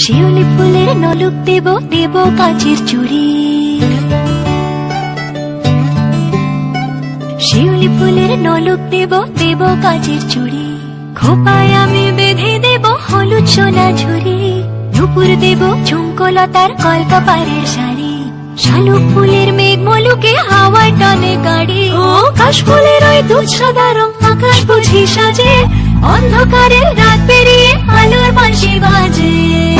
শিউলি ফুলের নলুক দেব দেব কাচের চুড়ি, শিউলি ফুলের নলুক দেব দেব কাচের চুড়ি, খোপায় আমি বেঁধে দেব হলুদ সোনা ঝুরি, নুপুর দেব ঝুমকোলতার কলকাপাড়ের শাড়ি, শালুক ফুলের মেঘ মলুকে হাওয়ায় টানে গাড়ি, ও কাশ ফুলের ওই দুধ সাদা রং আকাশ বুঝি সাজে, অন্ধকারের রাত পেরিয়ে আলোর বাঁশি বাজে।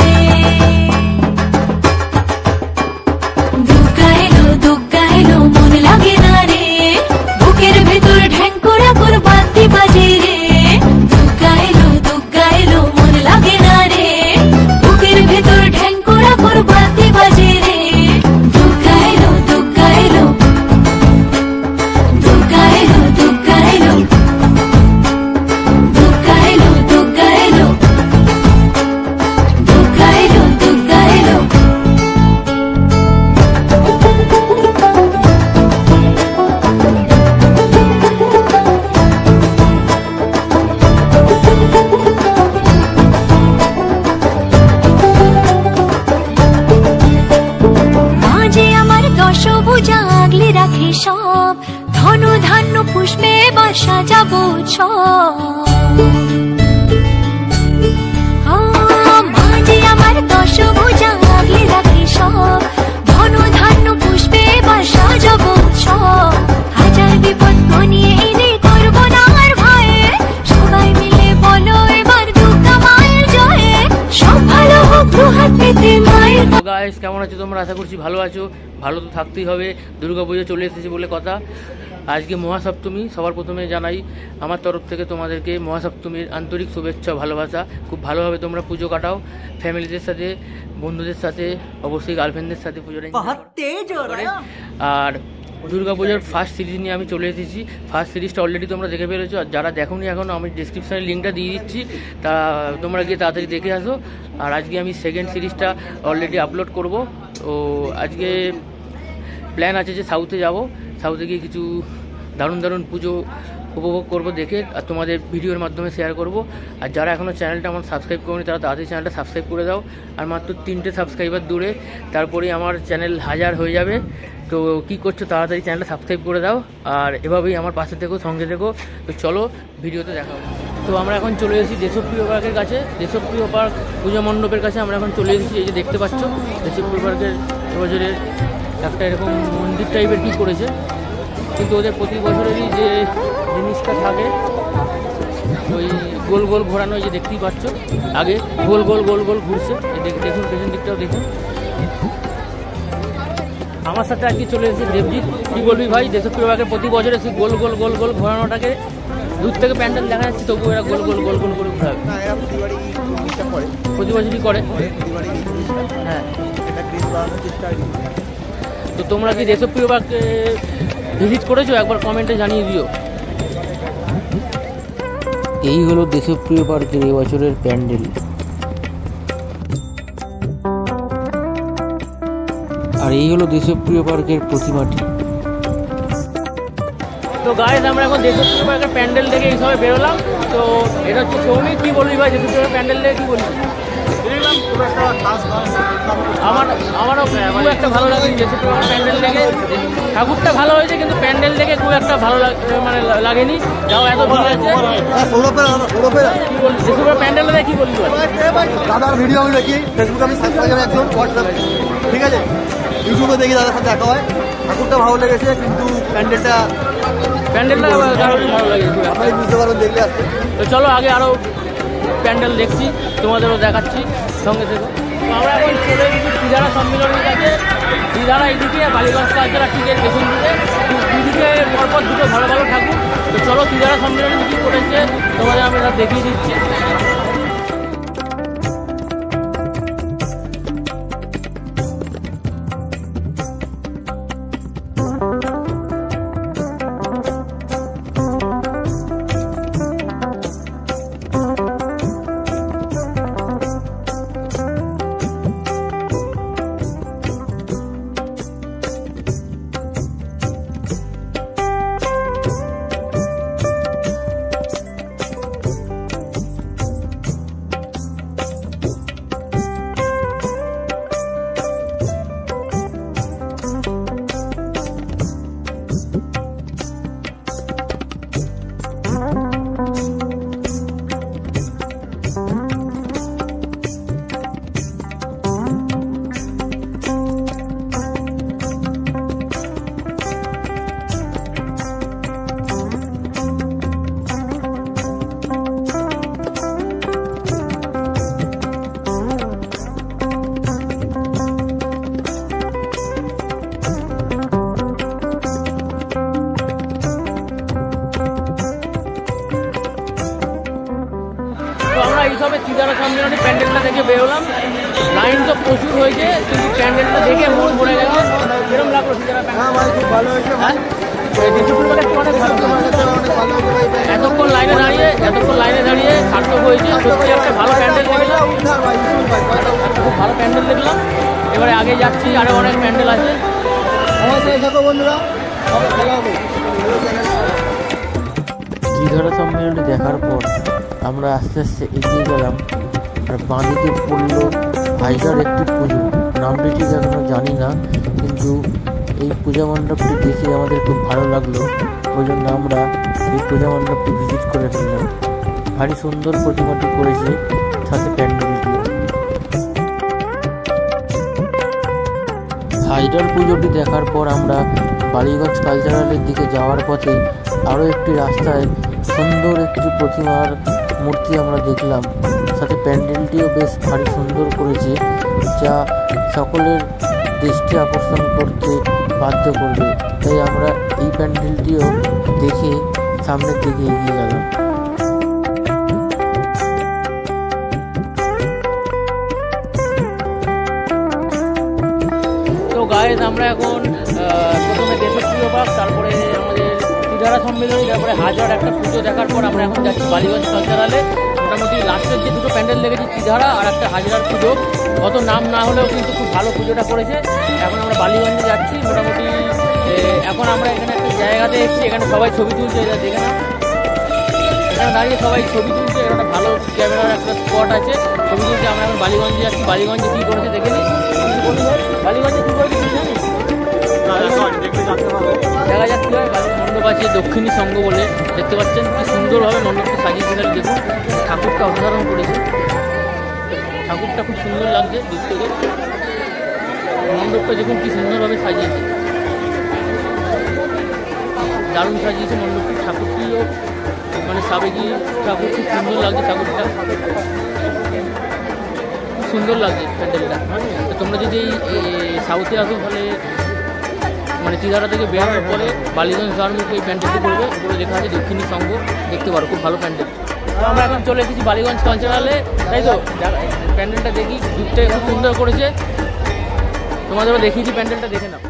দুর্গা এলো মন লাগে না রে, বুকের ভেতর ঢ্যাঙ্করা করে বাদ্যি বাজে রে। দুর্গা এলো মন লাগে না রে, বুকের ভেতর ঢ্যাঙ্করা করে বাদ্যি বাজে রে। দুর্গা এলো দুর্গা এলো দুর্গা এলো দুর্গা এলো দুর্গা এলো দুর্গা এলো দুর্গা এলো দুর্গা এলো। দশভুজা আগলে রাখে সব, ধন ধান্য পুষ্পে বা সাজাবো মাঝে আমার দশভুজা আগলে রাখে সব, ধন ধান্য পুষ্পে বা সাজাবো হাজার বিপদ ঘনিয়ে এনে করবো না আর ভয়ে, সবাই মিলে বলো এবার দুর্গা মায়ের জয়ে, সব ভালো হোক দুহাত পেতে মায়ের। গাইস কেমন আছো তোমরা? আশা করছি ভালো আছো। ভালো তো থাকতেই হবে, দুর্গা পুজো চলে এসেছে বলে কথা। আজকে মহাসপ্তমী, সবার প্রথমে জানাই আমার তরফ থেকে তোমাদেরকে মহাসপ্তমীর আন্তরিক শুভেচ্ছা ভালোবাসা। খুব ভালোভাবে তোমরা পুজো কাটাও, ফ্যামিলিদের সাথে, বন্ধুদের সাথে, অবশ্যই গার্লফ্রেন্ডদের সাথে পুজোটা। আর দুর্গা পুজোর ফার্স্ট সিরিজ নিয়ে আমি চলে এসেছি। ফার্স্ট সিরিজটা অলরেডি তোমরা দেখে ফেলেছো, আর যারা দেখোনি এখনও আমি ডিসক্রিপশানে লিঙ্কটা দিয়ে দিচ্ছি, তা তোমরা গিয়ে তাড়াতাড়ি দেখে আসো। আর আজকে আমি সেকেন্ড সিরিজটা অলরেডি আপলোড করব। তো আজকে প্ল্যান আছে যে সাউথে যাব, সাউথে গিয়ে কিছু দারুণ দারুণ পুজো উপভোগ করব দেখে, আর তোমাদের ভিডিওর মাধ্যমে শেয়ার করব। আর যারা এখনও চ্যানেলটা আমার সাবস্ক্রাইব করেনি তারা তাড়াতাড়ি চ্যানেলটা সাবস্ক্রাইব করে দাও। আর মাত্র 3টে সাবস্ক্রাইবার দূরে, তারপরেই আমার চ্যানেল 1000 হয়ে যাবে। তো কী করছো, তাড়াতাড়ি চ্যানেলটা সাবস্ক্রাইব করে দাও, আর এভাবেই আমার পাশে থেকো, সঙ্গে থেকো। তো চলো ভিডিওতে দেখা হবে। তো আমরা এখন চলে এসেছি দেশপ্রিয় পার্কের কাছে, দেশপ্রিয় পার্ক পূজা মণ্ডপের কাছে আমরা এখন চলে এসেছি। এই যে দেখতে পাচ্ছ দেশপ্রিয় পার্কের এবছরের একটা এরকম মন্দির টাইপের কী করেছে, কিন্তু ওদের প্রতি বছরেরই যে জিনিসটা থাকে ওই গোল গোল ঘোরানো, যে দেখতেই পাচ্ছ আগে গোল গোল গোল গোল ঘুরছে। দেখুন পেছন দিকটাও দেখুন। আমার সাথে আজকে চলে এসেছে দেবজিৎ। কী বলবি ভাই, দেশপ্রিয় পার্কের প্রতি বছরে সেই গোল গোল গোল গোল ঘোরানোটাকে দূর থেকে প্যান্ডেল দেখা যাচ্ছে, তবু এরা গোল গোল গোল গোল করে ঘোরাবে। প্রতি বছরই করে, হ্যাঁ। তো তোমরা কি দেশপ্রিয় পার্কে ভিজিট করেছো? একবার কমেন্টে জানিয়ে দিও। এই হলো দেশপ্রিয় পার্কের এবছরের প্যান্ডেল। আর এই হলো দেশপ্রিয় পার্কের প্রতিমাটি। তো গাইস আমরা এখন দেশপ্রিয় পার্কের প্যান্ডেল দেখে এই সময় বেরোলাম। তো এটা হচ্ছে সৌমিক। কী বলবি ভাই দেশপ্রিয় প্যান্ডেল দেখে, কী বলবি? আমারও খুব একটা ভালো লাগে দেশপ্রিয় প্যান্ডেল দেখে। ঠাকুরটা ভালো হয়েছে, কিন্তু প্যান্ডেল দেখে খুব একটা ভালো লাগেনি। যাও এত ভালো আছে। কি বলবি দেশপ্রিয় প্যান্ডেল দেখে, কি বলবি? দাদার ভিডিও আমি দেখি, ফেসবুকে আমি সাবস্ক্রাইবার একজন, হোয়াটসঅ্যাপে, ঠিক আছে, ইউটিউবে দেখি, দাদার সাথে দেখা হয়। ঠাকুরটা ভালো লেগেছে, কিন্তু প্যান্ডেলটা ভালো লাগে, আপনারা বুঝতে পারবেন দেখলে আসতে। তো চলো আগে আরও প্যান্ডেল দেখছি, তোমাদেরও দেখাচ্ছি, সঙ্গে থেকে। আমরা এখন চলে গেছি দিদারা সম্মেলনের কাছে। দিদারা এইদিকে, বালিগঞ্জ কালচার টিকের পেছন দিকে, দুদিকে পরপর দুটো ভালো ভালো ঠাকুর। তো চলো দিদারা সম্মেলনে কী করেছে তোমাদের আমি দেখিয়ে দিচ্ছি। আমরা এইসবে চিদারা সম্মেলনে প্যান্ডেলটা দেখে বেরোলাম। লাইন তো প্রচুর হয়েছে, কিন্তু প্যান্ডেলটা দেখে মন ভরে গেল। কিরকম লাগলো চিদারা প্যান্ডেল? খুব ভালো হয়েছে। হ্যাঁ, এতক্ষণ লাইনে দাঁড়িয়ে সার্থক হয়েছে। সত্যি একটা ভালো প্যান্ডেল দেখলাম, খুব ভালো প্যান্ডেল দেখলাম। এবারে আগে যাচ্ছি, আরো অনেক প্যান্ডেল আছে। আমার সাথে থাকো বন্ধুরা, সব ভালো হবে। চিদারা সম্মেলনটি দেখার পর আমরা আস্তে আস্তে এগিয়ে গেলাম। আর বাঁদিকে পড়ল হাইজার একটি পুজো, নামটি ঠিক এখনো জানি না, কিন্তু এই পূজা মণ্ডপটি দেখে আমাদের খুব ভালো লাগলো। ওই জন্য আমরা এই পূজা মণ্ডপটি ভিজিট করে ফেললাম। ভারী সুন্দর প্রতিমাটি করেছে, সাথে প্যান্ডেলটি। হাইডার পুজোটি দেখার পর আমরা বালিগঞ্জ কালচারালের দিকে যাওয়ার পথে আরও একটি রাস্তায় সুন্দর একটি প্রতিমার মূর্তি আমরা দেখলাম। সাথে প্যান্ডেলটিও বেশ ভারী সুন্দর করেছে, যা সকলের দৃষ্টি আকর্ষণ করতে বাধ্য করবে। তাই আমরা এই প্যান্ডেলটিও দেখে সামনের দিকে এগিয়ে গেলাম। তো গাইজ, আমরা এখন প্রথমে দেশপ্রিয় বাগ, তারপরে আমাদের চিদারা সম্মেলনী, তারপরে হাজার একটা পুজো দেখার পর আমরা এখন যাচ্ছি বালিগঞ্জ কালচারালে। মোটামুটি লাস্টের যে দুটো প্যান্ডেল লেগেছে, চিদারা আর একটা হাজার পুজো, অত নাম না হলেও কিন্তু খুব ভালো পুজোটা করেছে। এখন আমরা বালিগঞ্জে যাচ্ছি। মোটামুটি এখন আমরা এখানে একটা জায়গাতে এসেছি, এখানে সবাই ছবি তুলছে, এটা দেখে না, এখানে দাঁড়িয়ে সবাই ছবি তুলছে। একটা ভালো ক্যামেরার একটা স্পট আছে, ছবি তুলছে। আমরা এখন বালিগঞ্জে যাচ্ছি। বালিগঞ্জে কী করেছে দেখে নিই। বালিগঞ্জে কী করেছে তুই জানিস? দেখা যাচ্ছে মণ্ডপ আছে দক্ষিণী সংঘ বলে, দেখতে পাচ্ছেন কি সুন্দরভাবে মণ্ডপটা সাজিয়েছে। দেখুন, ঠাকুরটা অসাধারণ করেছে, ঠাকুরটা খুব সুন্দর লাগছে দূর থেকে। মণ্ডপটা দেখুন কি সুন্দরভাবে সাজিয়েছে, দারুণ সাজিয়েছে মণ্ডপটি। ঠাকুরটিও মানে সাবেকি ঠাকুর, খুব সুন্দর লাগছে ঠাকুরটা, খুব সুন্দর লাগছে প্যান্ডেলটা। তোমরা যদি এই সাউথে আসো, তাহলে মানে চিদারা থেকে বেরোনোর পরে বালিগঞ্জ যাওয়ার মুখে এই প্যান্ডেলটি করবে, উপরে লেখা আছে দক্ষিণী সংঘ, দেখতে পারো, খুব ভালো প্যান্ডেল। তো আমরা এখন চলে এসেছি বালিগঞ্জ কালচারালে, তাই তো প্যান্ডেলটা দেখি, দূরটা খুব সুন্দর করেছে। তোমাদেরও দেখিয়েছি প্যান্ডেলটা, দেখে নাও।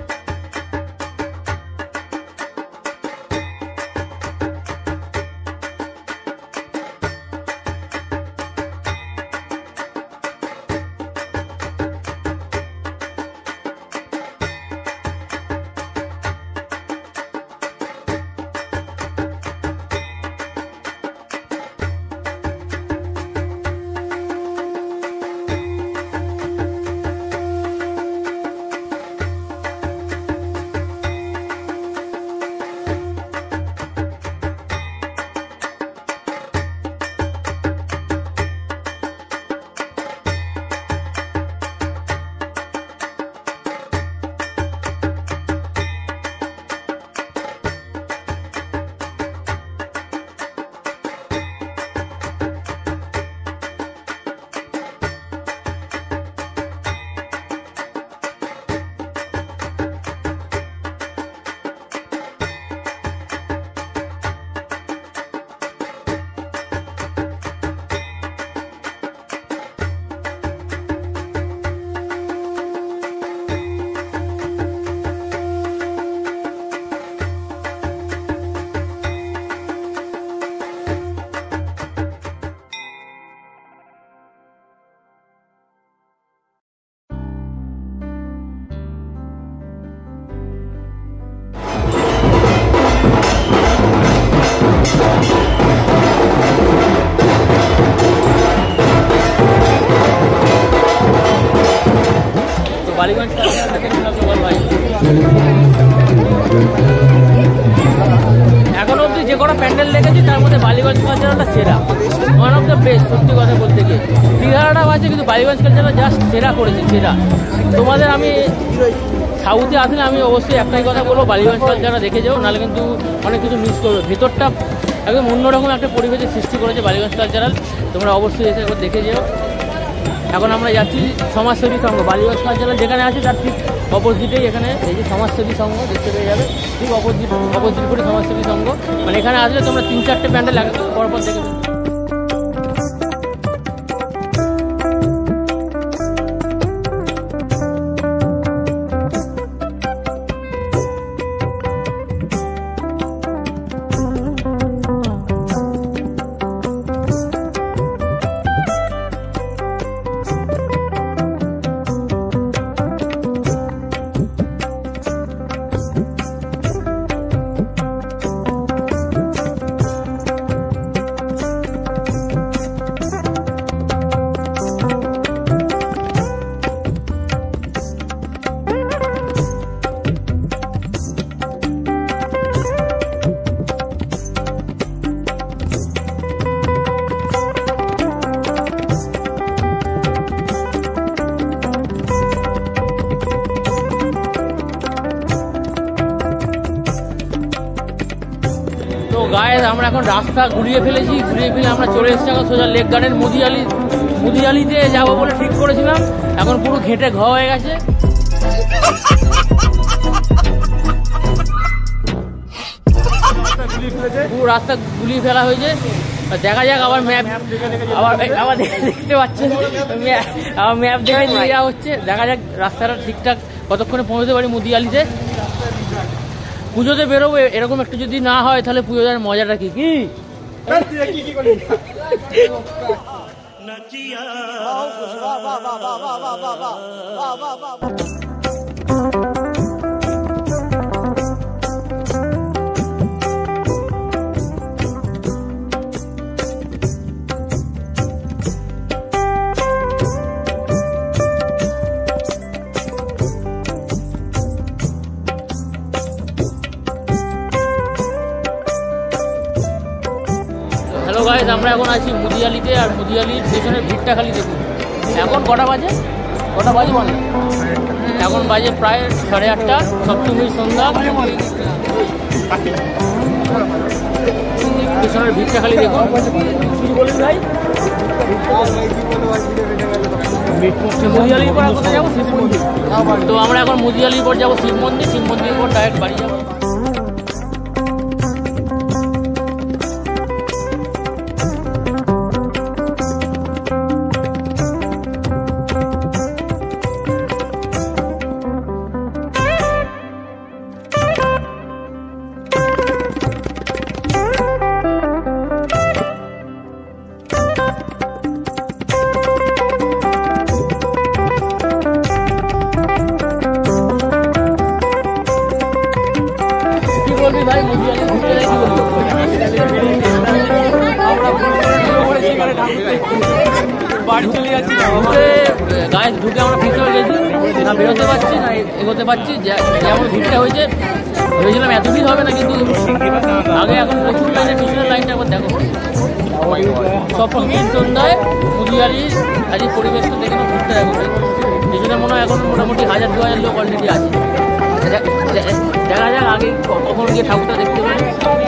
বালিগঞ্জ ভাই এখন অবধি যে কটা প্যান্ডেল লেগেছে তার মধ্যে বালিগঞ্জ কালচারটা সেরা, ওয়ান অফ দ্য বেস্ট। সত্যি কথা বলতে গিয়ে 11টা আছে, কিন্তু বালিগঞ্জ কালচারটা জাস্ট সেরা করেছে, সেরা। তোমাদের আমি সাউথে আসলে আমি অবশ্যই একটাই কথা বলবো, বালিগঞ্জ কালচারটা দেখে যাও, নাহলে কিন্তু অনেক কিছু মিস করবে। ভেতরটা একদম অন্যরকম একটা পরিবেশের সৃষ্টি করেছে বালিগঞ্জ কালচারাল, তোমরা অবশ্যই এসে একবার দেখে যেও। এখন আমরা যাচ্ছি সমাজসেবী সংঘ, বালিগঞ্জ কালচারাল যেখানে আছে তার ঠিক অপোজিটেই এখানে এই যে সমাজসেবী সংঘ দেখতে পেয়ে যাবে, ঠিক অপোজিট করে সমাজসেবী সংঘ। মানে এখানে আসলে তোমরা 3-4টে প্যান্ডেল পরপর দেখে আমরা এখন রাস্তা ঘুরিয়ে ফেলে আমরা চলে এসেছি এখন সোজা লেক গার্ডেন মুদিয়ালিতে যাবো বলে ঠিক করেছিলাম, এখন পুরো ঘেঁটে ঘ হয়ে গেছে। পুরো রাস্তা গুলিয়ে ফেলা হয়েছে। দেখা যাক আবার ম্যাপ আবার দেখতে পাচ্ছেন আবার ম্যাপ দেখে নিয়ে যাওয়া হচ্ছে। দেখা যাক রাস্তাটা ঠিকঠাক কতক্ষণে পৌঁছতে পারি মুদিয়ালিতে। পুজোতে বেরোবো, এরকম একটু যদি না হয় তাহলে পুজোর মজাটা কি কি হ্যালো গাইস, আমরা এখন আছি মুদিয়ালিতে। আর মুদিয়ালির পেছনে ভিড়টা খালি দেখুন। এখন কটা বাজে বলে? এখন বাজে প্রায় 8:30। সপ্তমীর সন্ধ্যা। পেছনের ভিড়টা খালি দেখুন। মুদিয়ালির পর কোথায় যাবো? শিব মন্দির। তো আমরা এখন মুদিয়ালির পর যাবো শিব মন্দিরের পর ডাইরেক্ট বাড়ি যাবো। গায়ে ঢুকে আমরা ফিরতে গেছি, না বেরোতে পারছি না এগোতে পারছি। যেমন ভিড়টা হয়েছে ভেবেছিলাম এত ভিড় হবে না, কিন্তু আগে এখন প্রচুর লাইনের পিছনের লাইনটা একবার দেখো। সপ্তমীর সন্ধ্যায় মুদিয়ালির আজ পরিবেশটা দেখে ঘুরতে দেখো। পিছনে মনে হয় এখন মোটামুটি 1000-2000 লোক অলরেডি আছে। দেখা যাক আগে কখন গিয়ে ঠাকুরটা দেখতে পারি।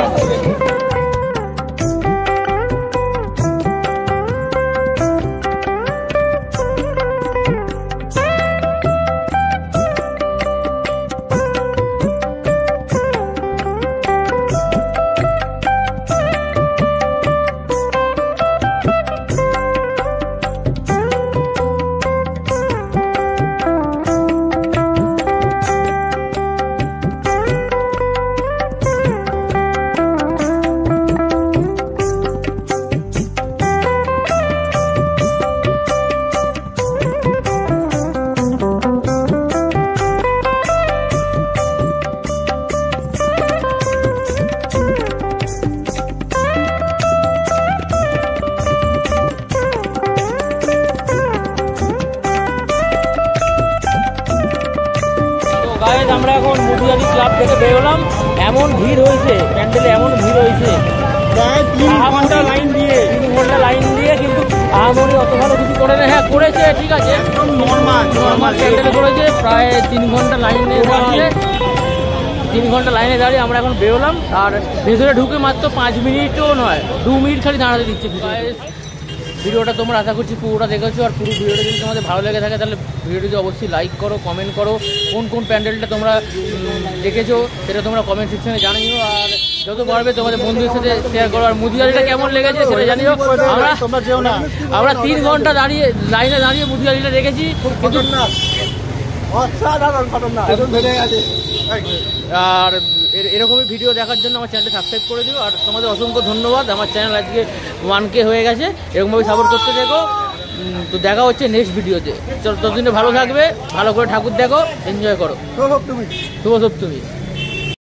আমরা এখন মুদিয়ালি ক্লাব থেকে বেরোলাম। এমন ভিড় হয়েছে প্যান্ডেলে, এমন ভিড় হয়েছে 3 ঘন্টা লাইন দিয়ে, কিন্তু আহামরি অত ভালো কিছু করে না। হ্যাঁ করেছে, ঠিক আছে, নর্মাল প্যান্ডেলে করেছে। প্রায় 3 ঘন্টা লাইনে দাঁড়িয়ে আমরা এখন বেরোলাম। আর ভেতরে ঢুকে মাত্র 5 মিনিটও নয়, 2 মিনিট খালি দাঁড়াতে দিচ্ছে। ভিডিওটা তোমরা আশা করছি পুরোটা দেখেছো। আর পুরো ভিডিওটা যদি তোমাদের ভালো লেগে থাকে তাহলে ভিডিওটি অবশ্যই লাইক করো, কমেন্ট করো। কোন প্যান্ডেলটা তোমরা দেখেছো সেটা তোমরা কমেন্ট সেকশনে জানিও। আর যত পারবে তোমাদের বন্ধুদের সাথে শেয়ার করো। আর মুদিয়ালিটা কেমন লেগেছে সেটা জানিও। আমরা 3 ঘন্টা লাইনে দাঁড়িয়ে মুদিয়ালিটা দেখেছি, কিন্তু আর এরকমই ভিডিও দেখার জন্য আমার চ্যানেলটা সাবস্ক্রাইব করে দিও। আর তোমাদের অসংখ্য ধন্যবাদ। আমার চ্যানেল আজকে 1K হয়ে গেছে। এরকমভাবে সাপোর্ট করতে দেখো। তো দেখা হচ্ছে নেক্সট ভিডিওতে। চলো, ততদিনে ভালো থাকবে, ভালো করে ঠাকুর দেখো, এনজয় করো। শুভ সপ্তমী।